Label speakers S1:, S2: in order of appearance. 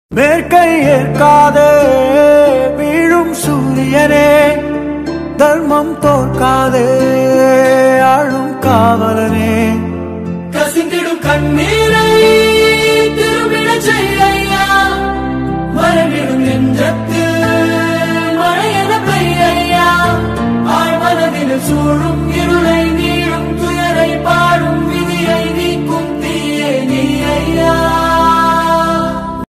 S1: மேற்கை ஏற்காதே வீழும் சூரியனே, தர்மம் தோற்காதே ஆளும் காவலனே,
S2: கசிந்திடும் கண்ணீர்